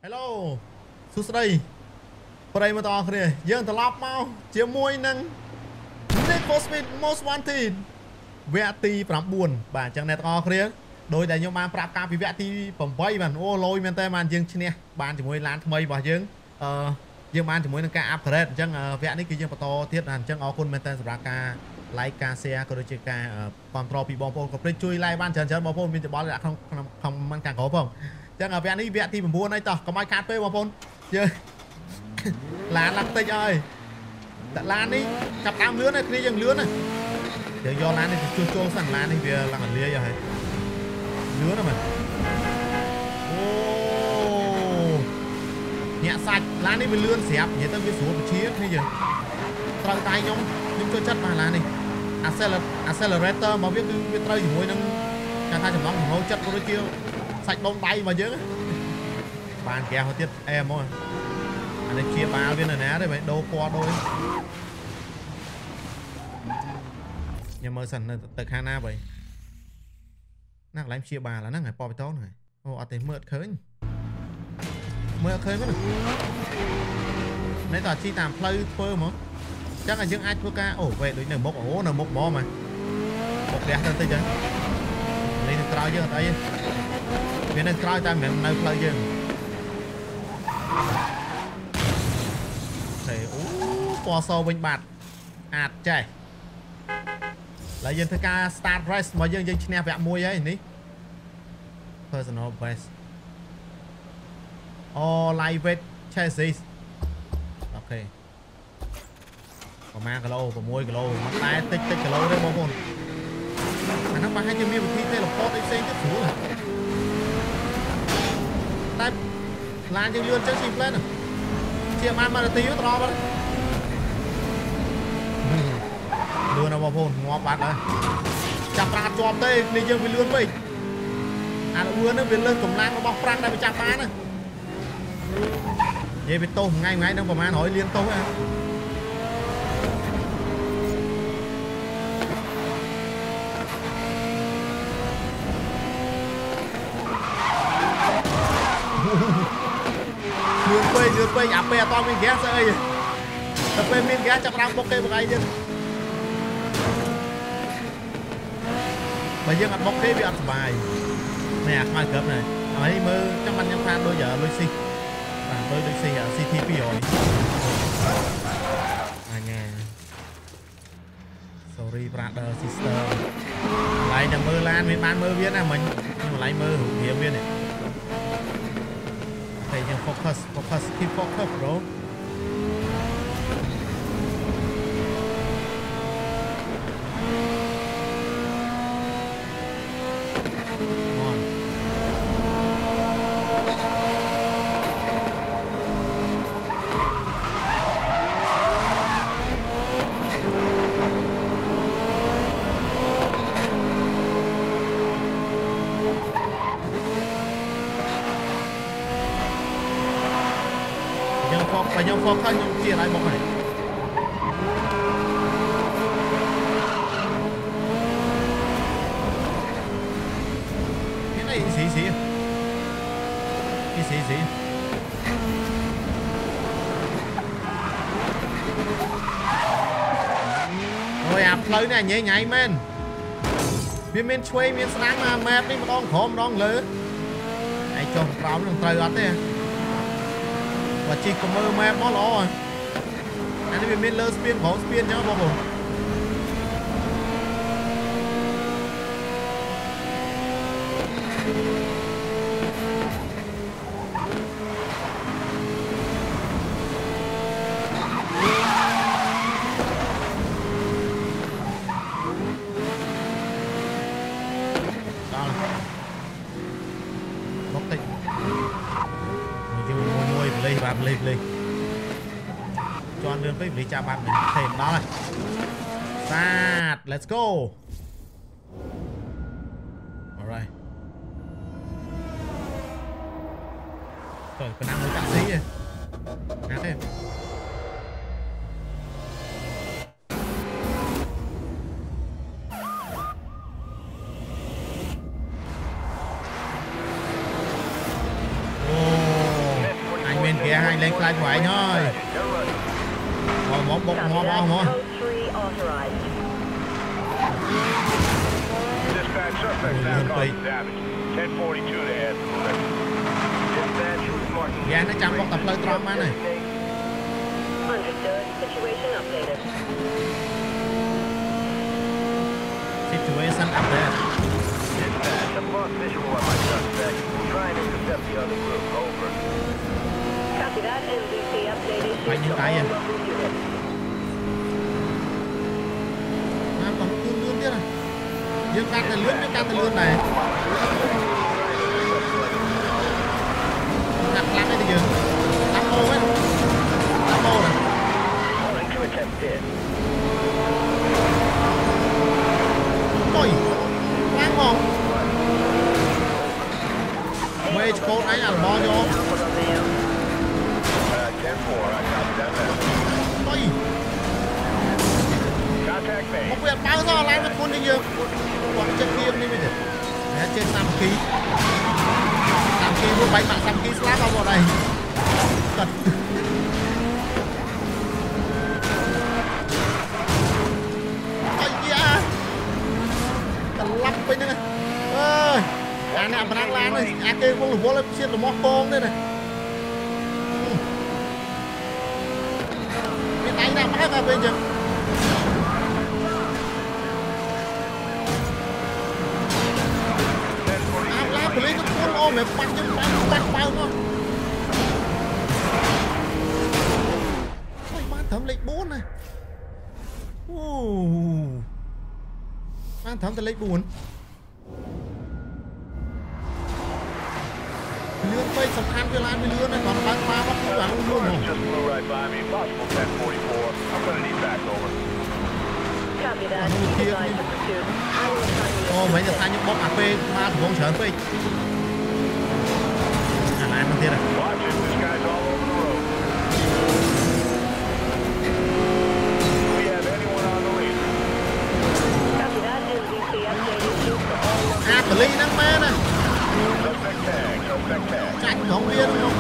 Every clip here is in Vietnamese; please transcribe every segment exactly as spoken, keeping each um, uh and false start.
Hello សួស្តីប្រិយមិត្តអរគ្នាយើងត្រឡប់មកជាមួយនឹង Need for Speed Most Wanted វគ្គទី9បាទអញ្ចឹងអ្នកទាំងអស់គ្នាដោយដែលខ្ញុំបានប្រាប់ការពីវគ្គទី8បាទអូលយមែនតើបានយើងឈ្នះបានជាមួយឡានថ្មីរបស់យើងអឺយើងបានជាមួយនឹងការ upgrade អញ្ចឹងវគ្គនេះគឺយើងបន្តទៀតអញ្ចឹងអរគុណមែនតើសម្រាប់ការ like ការ share ក៏ដូចជាការគាំទ្រពីបងប្អូនកុំភ្លេចជួយ like បានច្រើនច្រើនបងប្អូនមានច្បល់ក្នុងក្នុង comment ខាងក្រោមផងចឹងវគ្គនេះវគ្គទី9ហើយតោះកុំឲ្យខាតពេកបងប្អូនយើងឡានឡើងតិចហើយតែឡាននេះចាប់ដើមលឿនហើយគ្នាយើងលឿនណាយើងយកឡាននេះទៅជួសជុលសិនឡាននេះវាឡើងលាយហើយលឿនណាស់អូញាក់សាច់ឡាននេះវាលឿនស្រាប់និយាយទៅវាស្រួលបញ្ជាគ្នាយើងត្រូវតែខ្ញុំខ្ញុំចូលចិត្តបាទឡាននេះ accelerator មកវាគឺវាត្រូវជាមួយនឹងការថាចំណងចំហចិត្តក៏ដូចជាសាច់ដុំដៃមកយើងបានកែហោទៀតអែមកអានេះជាបាល់វានៅណាទេដូរពណ៌ដូរខ្ញុំមើលសិនទៅខាងណាបើណាកន្លែងជាបាល់ហ្នឹងហើយពណ៌បេតុងហ្នឹងអូអត់ទេមើលអត់ឃើញមើលអត់ឃើញទេនេះតើជីតាមផ្លូវធ្វើមកអញ្ចឹងយើងអាចធ្វើការអូវេដូចនៅមុខអូនៅមុខហ្មងមកមុខរះទៅតិចហ្នឹងនេះទៅក្រោយយើងអត់អីទេវានៅក្រោយតែមិននៅផ្លូវយើងតែអូពណ៌សវិញបាត់អាចចេះឡើយយើងធ្វើការ start race មកយើងយើងឈ្នះវគ្គមួយហើយនេះ personal best អូ live weight chassis អូខេប្រហែលគីឡូ6គីឡូមកតែតិចតិចគីឡូទេបងប្អូនអាហ្នឹងបើឲ្យជាមានវិធីទេលពតអីផ្សេងទៀតស្រួលតែឡានយើងលឿនចឹងស៊ីផ្លែនជាបានមួយនាទីទៅត្រប់ហើយលឿនណាស់បងប្អូនងាប់បាត់ហើយចាប់ប្រាក់ជាប់ទេនេះយើងវាលឿនពេកអាលឿនហ្នឹងវាលើសកម្លាំងរបស់ប្រាំងដែលវាចាប់បានណានិយាយវាតោសថ្ងៃថ្ងៃហ្នឹងប្រហែល100លានតោសហ្នឹងលឿនពេកលឿនពេកអាពេលអត់មានហ្គាសស្អីតែពេលមានហ្គាសចាប់ដើមបុកគេបង្អីទៀតបើយើងអត់បុកគេវាអត់សុបាយនេះអាខ្មៅក្រឹបនេះហើយមើលចាំបានខ្ញុំថាដូចលុយស៊ីបាទមើលដូចស៊ី ซี ที ពីររយអញ្ញា sorry brother sister ឡៃតែមើលឡានមានបានមើលវាណាមិញខ្ញុំឡៃមើលរូបភាពវានេះតែយើង focus focus keep focus bro ខ្ញុំ focus ខ្ញុំជាឲ្យមកហើយមានអីស៊ីស៊ីស៊ីស៊ីអូយអាផ្លូវនេះញ៉ៃញ៉ៃមែនវាមានឆ្វេងមានស្ដាំអាម៉ែបនេះម្ដងក្រោមម្ដងលើឯងចុះក្រោមនឹងត្រូវអត់ទេបើជីកមើលម៉ែមកល្អអានេះវាមានលើស្ពានក្រោមស្ពានអញ្ចឹងបងប្អូនលេខលេខជន់លឿនពេកលេខចាប់បាត់មែនទេដល់ហើយសាទ let's go alright ទៅកណ្ដាំមួយតាក់ស៊ីទេណាទេអូ miền kia hai lên lại phải thôi mò mò bốc mò mò mò dạ nó chăm bóc tập lời tròn mà này situation update. Dispatch, I've lost visual on my suspect. We'll try and intercept the other group. Over. Copy that. N B C update issued to all local units. À, còn lươn lươnទៀតnày. Dương cắt là lươn, cắt là lươn này. Đặt lắc đấy thì dương. Lắc mô ấy. Lắc mô này. Ôi, quang không? Mê cho cô ấy là bò vô. Ôi. Một việc bao giờ lại một con đi dương. Còn chân kia đi bây giờ. Đấy, trên năm ký. năm ký vô bánh mạng năm ký slap vào vào đây. Thật. Lắp bên đây này ơi à nè mà đang lan này à kêu con lục vô lên xiết là móc con đây này cái tay đang mắc ra bên chưa à lá của lấy cái con ôm mẹ bắt chân bắt bắt bao nó ôi ban thẩm lệnh bốn này ban thẩm ta lấy buồn lươn bay sập khăn với lan với lươn này còn bắn phá bắt cứ ăn luôn rồi ô mấy giờ thay những bóc áp phê ma thủ không sớm phê à lại một tiết à à tờ ly năng ma nè chạy không viên không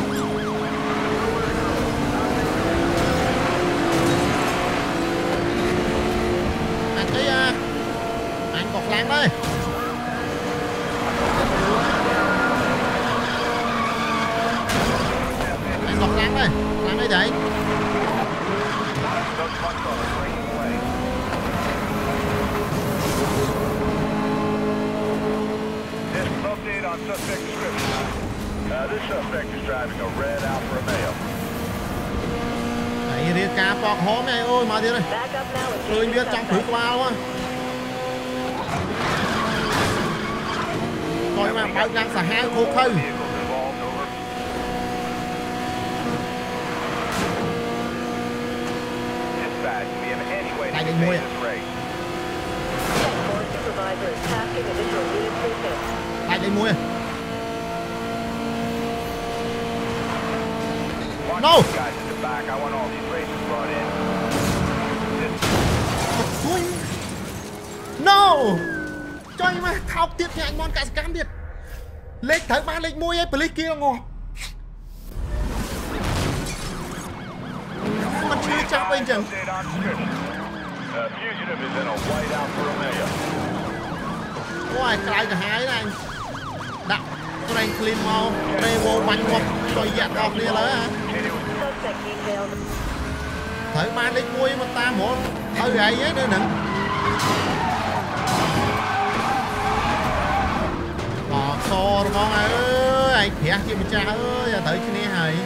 anh thấy à, anh bọc láng đây anh bọc láng đây láng đây đấy On suspect description. Uh, this suspect is driving a red Alfa Romeo. Đấy, đi cá bọc hóm này ôi mà thế này. Tôi biết trong thử qua quá. Coi mà bao đang xả hai khô khâu. Tại định mua à? Tại định mua à? No! No! Cho anh mà thọc tiếp thì anh mòn cả scamទៀត.លេខត្រូវបានលេខមួយឯងប៉លីសkia ngọt. มันชื่อจับเองจัง โอ้ยไกลกับหายนะดักแรงคลีนมาเรโวบันหมดต่อยยัดออกนี่เลยฮะถอยมาเล็กมวยมันตามหมดเอาใหญ่เยอะด้วยหนึ่งต่อโซ่มองเอ้ยเพียที่มันจ้าเอ้ยอย่าtớiที่นี่หาย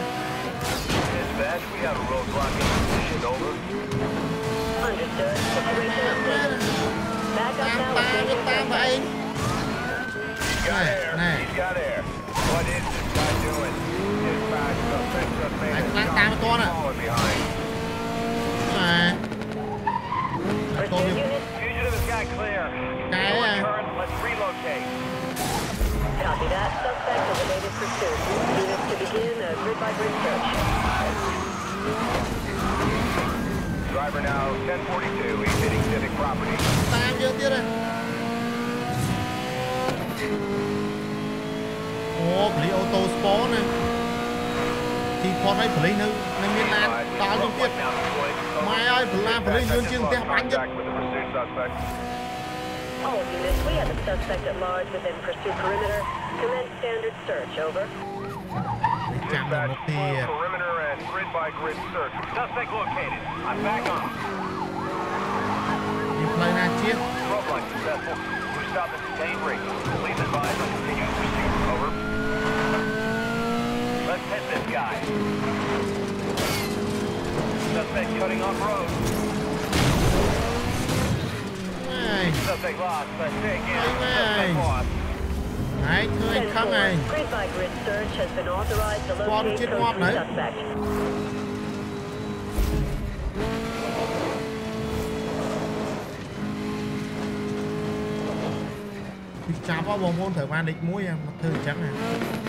ตามตามก็ตามไปเองนี่ไอ้กลางตามตัวน่ะนี่ตัวนี้ไกลอ่ะ Copy that. Suspect eliminated pursuit. Units to begin a grid-by-grid search. Driver now ten forty-two. He's hitting civic property. Tạm chưa tiếc rồi. Ồ, lấy ô tô sport này. ជីផតឲ្យប៉លីសនៅនៅមានឡានដល់ទៅទៀតម៉ែឲ្យបលាប៉លីសយួនជាងផ្ទះបាញ់ទៀត All units, we have a suspect at large within pursuit perimeter. Commence standard search, over. Dispatch, perimeter and grid by grid search. Suspect located. I'm back on. មានផ្លូវណាជា Probe line successful. We stopped at sustained rate. Please advise on continued pursuit, over. Let's hit this guy. Suspect cutting off road. Suspect lost. Let's take in. Suspect lost. Này, thưa anh không này. Grid by grid search has been authorized to locate the suspect. Chào bác bóng môn thử ban định mũi em thử trắng này.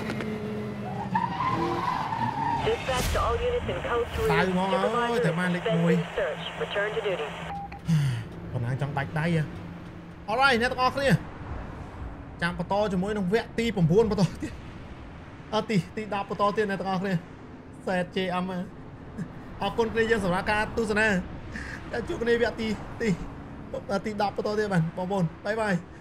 Dispatch to all units in code three. Tay ngon ơi, thử ban định mũi. Return to duty. Còn đang trong bạch tay à. Alright, nè tao ngọc đi. Chạm bà to cho mỗi nông vẹn ti bổng buôn bà to tiếp. À tí, tí đạp bà to tiên nè tao ngọc đi. Xẹt chê âm à. À con kia dân sổ ra ca tu sẵn nè. Đã chụp cái này vẹn tí, tí. À tí đạp bà to tiên bạn, bóng bồn. Bye bye.